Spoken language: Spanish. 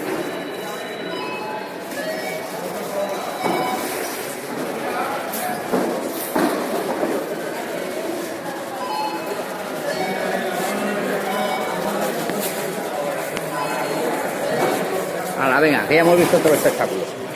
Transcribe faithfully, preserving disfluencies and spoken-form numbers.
Hala, venga, que ya hemos visto todo el espectáculo.